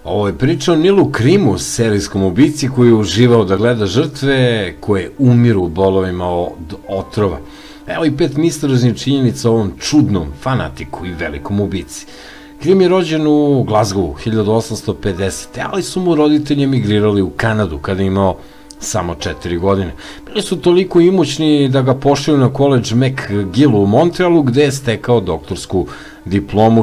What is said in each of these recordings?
Ovo je priča o Nilu Krimu, serijskom ubici koji je uživao da gleda žrtve koje umiru u bolovima od otrova. Evo i 5 misterioznih činjenica o ovom čudnom fanatiku i velikom ubici. Krim je rođen u Glazgovu 1850. ali su mu roditelji emigrirali u Kanadu kada je imao samo 4 godine. Bili su toliko imućni da ga pošalju na koledž McGill u Montrealu, gde je stekao doktorsku diplomu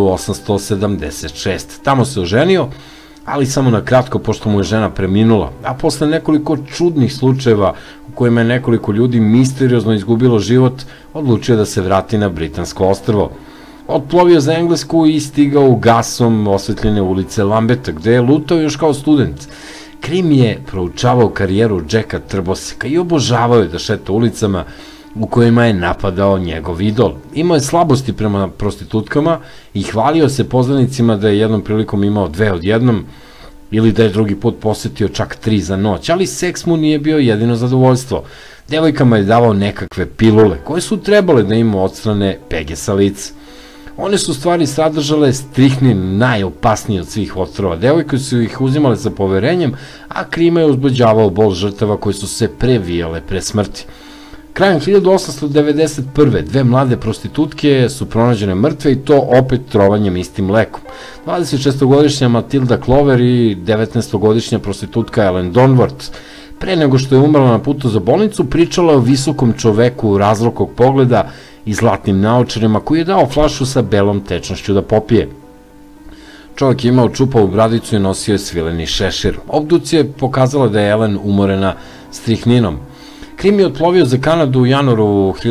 1876. Tamo se oženio, ali samo na kratko, pošto mu je žena preminula, a posle nekoliko čudnih slučajeva u kojima je nekoliko ljudi misteriozno izgubilo život, odlučio da se vrati na Britansko ostrvo. Otplovio za Englesku i stigao u gasom osvetljene ulice Lambeta, gde je lutao još kao student. Krim je proučavao karijeru Jacka Trboseka i obožavao je da šeta ulicama u kojima je napadao njegov idol. Imao je slabosti prema prostitutkama i hvalio se poznanicima da je jednom prilikom imao 2 odjednom ili da je drugi put posetio čak 3 za noć, ali seks mu nije bio jedino zadovoljstvo. Devojkama je davao nekakve pilule koje su trebale da im odstrane pege sa lica. One su stvari sadržale strihnin, najopasniji od svih otrova. Devojke su ih uzimale sa poverenjem, a Krima je uzbuđavao bol žrtava koje su se previjale pre smrti. Krajem 1891. 2 mlade prostitutke su pronađene mrtve i to opet trovanjem istim lekom. 26-godišnja Matilda Clover i 19-godišnja prostitutka Ellen Donworth. Pre nego što je umrla na putu za bolnicu, pričala o visokom čoveku razlokog pogleda i zlatnim naočarima koji je dao flašu sa belom tečnošću da popije. Čovek je imao čupavu bradicu i nosio je svileni šešir. Obdukcija je pokazala da je Ellen umorena strihninom. Krim je otplovio za Kanadu u januaru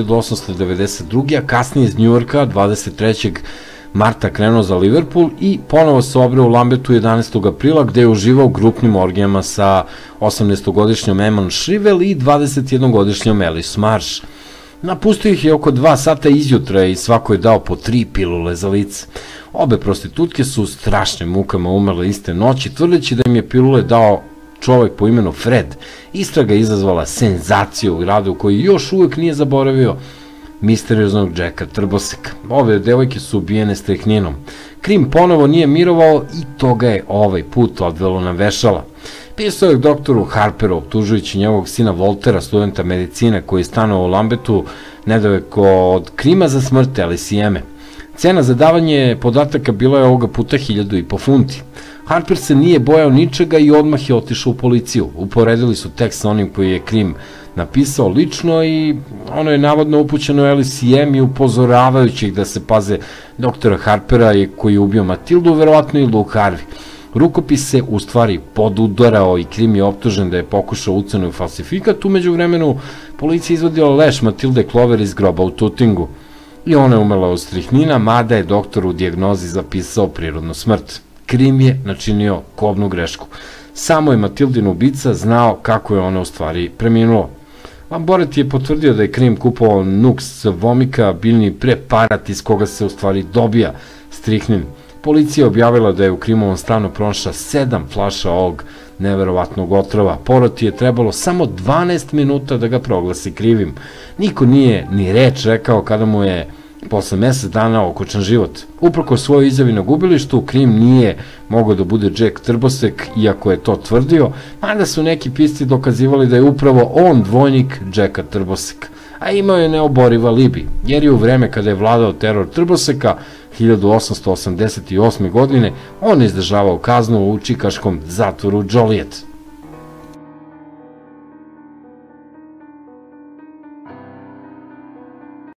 1892. a kasnije iz Njujorka 23. marta krenuo za Liverpool i ponovo se obreo u Lambetu 11. aprila gde je uživao grupnim orgijama sa 18-godišnjom Emma Shrivel i 21-godišnjom Alice Marsh. Napustio ih je oko 2 sata izjutra i svako je dao po 3 pilule za lice. Obe prostitutke su u strašnim mukama umrle iste noći, tvrdeći da im je pilule dao čovek po imenu Fred. Istraga je izazvala senzaciju u gradu koji još uvek nije zaboravio misterioznog Jacka Trboseka. Ove devojke su ubijene strihninom. Krim ponovo nije mirovao i to ga je ovaj put odvelo na vešala. Pisao je doktoru Harperu, optužujući njegovog sina Voltera, studenta medicine, koji je stanovao u Lambetu nedaleko od Krima za smrt Alice i Eme. Cena za davanje podataka bila je ovoga puta 1.500 funti. Harper se nije bojao ničega i odmah je otišao u policiju. Uporedili su tekst sa onim koji je Krim napisao lično i ono je navodno upućeno Alice i Emi, upozoravajući ih da se paze doktora Harpera koji je ubio Matildu, verovatno i Luke Harvey. Rukopis se u stvari podudarao i Krim je optužen da je pokušao ucenu i falsifikat. Umeđu vremenu policija izvadila leš Matilde Clover iz groba u Tutingu i ona je umrla od strihnina, mada je doktor u dijagnozi zapisao prirodnu smrt. Krim je načinio kobnu grešku. Samo je Matildin ubica znao kako je ona u stvari preminula. Lamboret je potvrdio da je Krim kupovao Nux vomika, biljni preparat iz koga se u stvari dobija strihnin. Policija je objavila da je u Krimovom stanu pronašla 7 flaša ovog neverovatnog otrova. Poroti je trebalo samo 12 minuta da ga proglasi krivim. Niko nije ni reč rekao kada mu je posle mesec dana okončan život. Uprko svojoj izjavi na gubilištu, Krim nije mogao da bude Jack Trbosek, iako je to tvrdio, mada su neki pisci dokazivali da je upravo on dvojnik Jacka Trboseka, a imao je neoboriv alibi, jer je u vreme kada je vladao teror Trboseka 1888. godine on izdržavao kaznu u čikaškom zatvoru Joliet.